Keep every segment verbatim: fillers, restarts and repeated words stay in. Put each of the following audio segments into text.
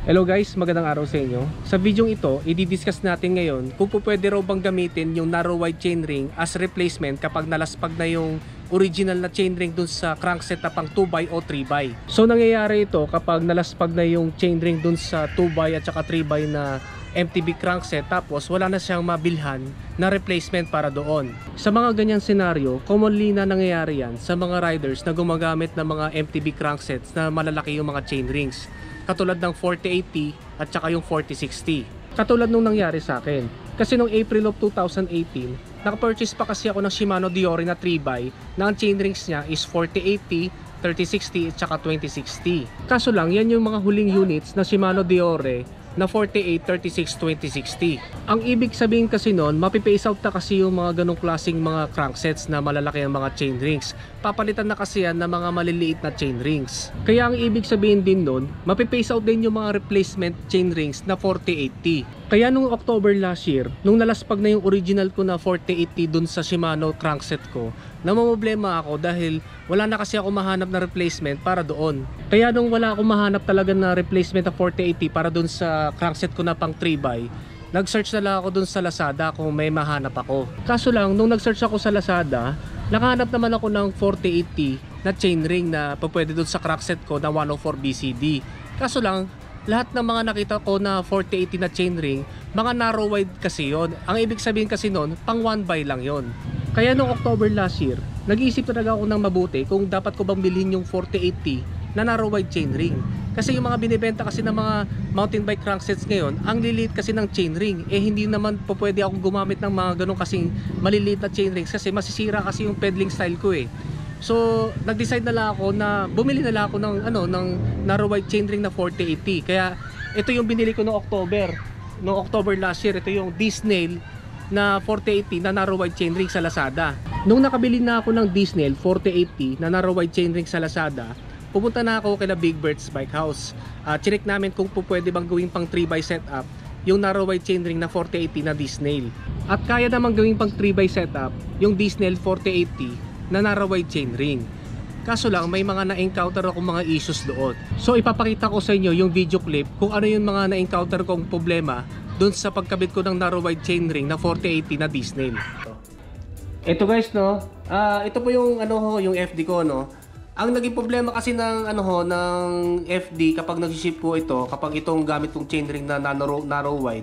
Hello guys, magandang araw sa inyo. Sa video ito, i-discuss natin ngayon kung pwede raw bang gamitin yung narrow wide chainring as replacement kapag nalaspag na yung original na chainring dun sa crankset na pang two by o three by. So nangyayari ito kapag nalaspag na yung chainring dun sa two by at saka three by na M T B crankset, tapos wala na siyang mabilhan na replacement para doon. Sa mga ganyang senaryo, commonly na nangyayari yan sa mga riders na gumagamit ng mga M T B cranksets na malalaki yung mga chainrings, katulad ng forty eighty at saka yung forty sixty. Katulad nung nangyari sa akin. Kasi nung April of two thousand eighteen, naka-purchase pa kasi ako ng Shimano Deore na three by na ang chainrings niya is forty eighty, thirty sixty at saka twenty sixty. Kaso lang, yan yung mga huling units na Shimano Deore na forty-eight, thirty-six, twenty sixty. Ang ibig sabihin kasi nun, mapipace out na kasi yung mga ganong klaseng mga cranksets na malalaki ang mga chainrings. Papalitan na kasi yan ng mga maliliit na chainrings. Kaya ang ibig sabihin din nun, mapipace out din yung mga replacement chainrings na forty eighty. Kaya nung October last year, nung nalaspag na yung original ko na forty eighty dun sa Shimano crankset ko, namamblema ako dahil wala na kasi ako mahanap na replacement para doon. Kaya nung wala akong mahanap talaga na replacement na forty eighty para dun sa crankset ko na pang three by, nag-search na lang ako dun sa Lazada kung may mahanap ako. Kaso lang, nung nag-search ako sa Lazada, nakahanap naman ako ng forty eighty na chainring na pwede dun sa crankset ko na one oh four B C D. Kaso lang, lahat ng mga nakita ko na forty eighty na chainring, mga narrow wide kasi yon. Ang ibig sabihin kasi nun, pang one by lang yon. Kaya noong October last year, nag-iisip talaga ako ng mabuti kung dapat ko bang bilhin yung forty eighty na narrow wide chainring. Kasi yung mga binibenta kasi ng mga mountain bike cranksets ngayon, ang liliit kasi ng chainring. Eh hindi naman po pwede akong gumamit ng mga ganun kasing maliliit na chainrings kasi masisira kasi yung pedaling style ko eh. So, nag-decide na lang ako na bumili na lang ako ng ano ng narrow wide chainring na forty eighty. Kaya ito yung binili ko noong October. Noong October last year, ito yung Disnail na forty eighty na narrow wide chainring sa Lazada. Nung nakabili na ako ng Disnail forty eighty na narrow wide chainring sa Lazada, pupunta na ako kay Big Bird's Bike House. Uh, chinek namin kung po pwede bang gawing pang three by setup yung narrow wide chainring na forty eighty na Disnail. At kaya naman gawing pang three by setup yung Disnail forty eighty na narrow wide chainring. Kaso lang, may mga na-encounter akong mga issues doon. So ipapakita ko sa inyo yung video clip kung ano yung mga na-encounter kong problema doon sa pagkabit ko ng narrow wide chainring na forty eighty na Disnail. Ito guys, no, uh, ito po yung ano ho, yung F D ko, no. Ang naging problema kasi ng ano ho, ng F D kapag nag-ship po ito, kapag itong gamit kong chainring na narrow, narrow wide,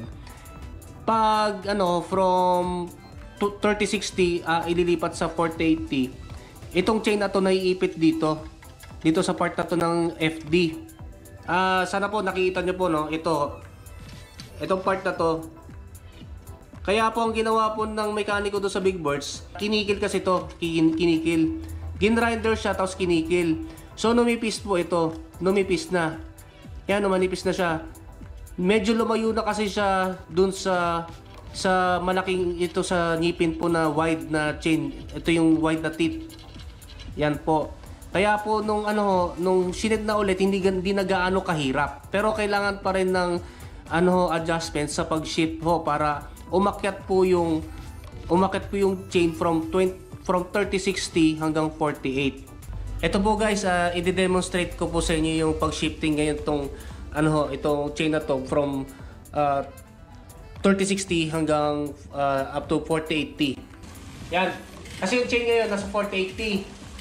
pag ano from thirty sixty uh, ililipat sa forty eighty, itong chain na to naiipit dito dito sa part na to ng F D. Uh, sana po nakikita nyo po, no, ito itong part na to. Kaya po ang ginawa po ng mekaniko do sa Big Birds, kinikil kasi to, kin kinikil ginrinder siya tapos kinikil. So numipis po ito, numipis na yan, manipis na siya. Medyo lumayo na kasi siya dun sa sa malaking ito sa ngipin po na wide na chain. Ito yung wide na teeth. Yan po. Kaya po nung ano nung sinid na ulit, hindi hindi na gaano kahirap. Pero kailangan pa rin ng ano adjustment sa pag-ship ho para umakyat po yung umakyat po yung chain from twenty from thirty sixty hanggang forty eight. Ito po guys, uh, i-demonstrate ko po sa inyo yung pag-shifting ngayon tong ano ho, itong chain na to from uh, thirty sixty hanggang uh, up to forty eighty. Yan. Kasi yung chain ngayon nasa forty eighty.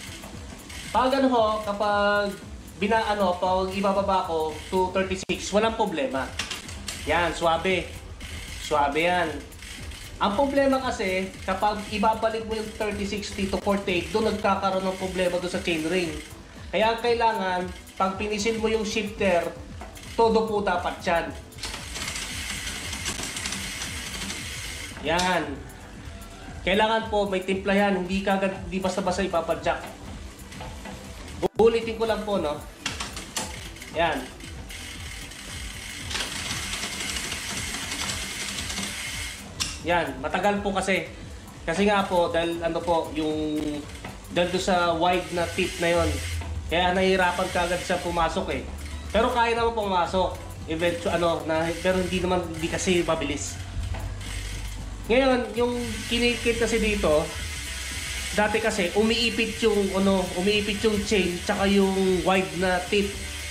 Pag ano ho, kapag binaano, pag ibababa ko to thirty six, walang problema. Yan, swabe. Swabe yan. Ang problema kasi, kapag ibabalik mo yung thirty sixty to forty eight, doon nagkakaroon ng problema doon sa chainring. Kaya ang kailangan, pag pinisil mo yung shifter, todo po dapat yan. Yan. Kailangan po may timpla yan, hindi kagad, hindi basta-basta ipapadjak. Ulitin ko lang po, no. Yan. Yan, matagal po kasi. Kasi nga po, dahil ano po, yung dahil doon sa wide na tip na yon, kaya nahihirapan kagad siya pumasok eh. Pero kaya naman pumasok. Eventually, ano, na, pero hindi naman, hindi kasi mabilis. Ngayon, yung kinikit kasi dito, dati kasi umiipit yung ano, umiipit yung chain tsaka yung wide na tip.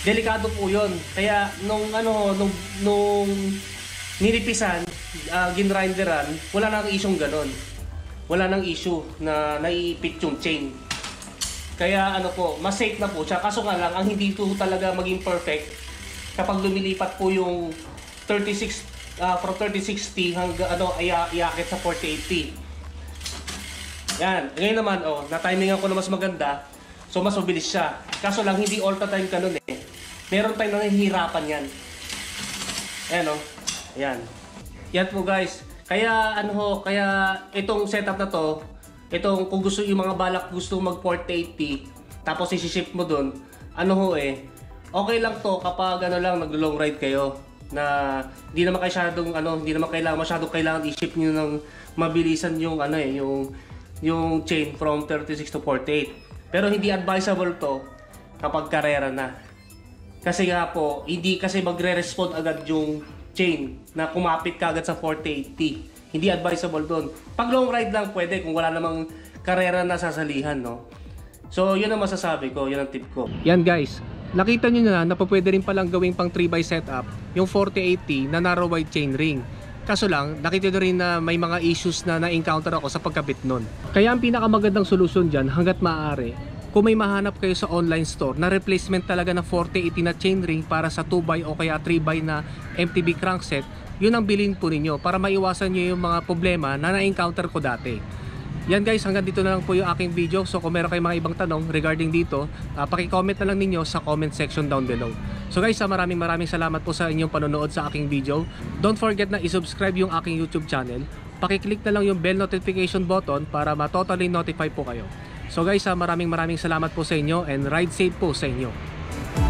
delikado po yun. Kaya nung ano, nung, nung nilipisan, uh, ginrinderan, wala nang isyong ganon. Wala nang issue na naiipit yung chain. Kaya ano po, mas safe na po siya. Kaso nga lang, ang hindi po talaga maging perfect kapag lumilipat po yung thirty-six, uh, from thirty sixty hanggang ano, ay iakit sa forty eighty. Yan. Ngayon naman, oh, na-timingan ko na mas maganda. So mas mabilis siya. Kaso lang, hindi all the time ganun eh. Meron tayong nahihirapan yan. Ayan o. Oh. Ayan. Yan po guys. Kaya ano ho, kaya itong setup na to, itong kung gusto yung mga balak gusto mag forty eighty, tapos isi-ship mo dun, ano ho eh, okay lang to kapag ano lang, nag-long ride kayo. Na hindi naman masyadong ano, hindi naman kailangan masyadong kailangan i-ship niyo ng mabilisan yung ano eh, yung yung chain from thirty-six to forty-eight. Pero hindi advisable to kapag karera na. Kasi nga po, hindi kasi magre-respond agad yung chain na kumapit ka agad sa forty eighty. Hindi advisable doon. Pag long ride lang pwede kung wala namang karera na sasalihan, no? So, yun ang masasabi ko, yun ang tip ko. Yan guys, nakita nyo na na pwede rin palang gawing pang three by setup yung forty eighty na narrow wide chain ring. Kaso lang, nakita nyo rin na may mga issues na na-encounter ako sa pagkabit nun. Kaya ang pinakamagandang solusyon dyan, hanggat maaari, kung may mahanap kayo sa online store na replacement talaga ng forty eighty na chainring para sa two by o kaya three by na M T B crankset, yun ang bilhin po ninyo para maiwasan nyo yung mga problema na na-encounter ko dati. Yan guys, hanggang dito na lang po yung aking video. So kung meron kayong mga ibang tanong regarding dito, uh, paki-comment na lang ninyo sa comment section down below. So guys, uh, maraming maraming salamat po sa inyong panonood sa aking video. Don't forget na i-subscribe yung aking YouTube channel. Paki-click na lang yung bell notification button para ma-totally notify po kayo. So guys, uh, maraming maraming salamat po sa inyo and ride safe po sa inyo.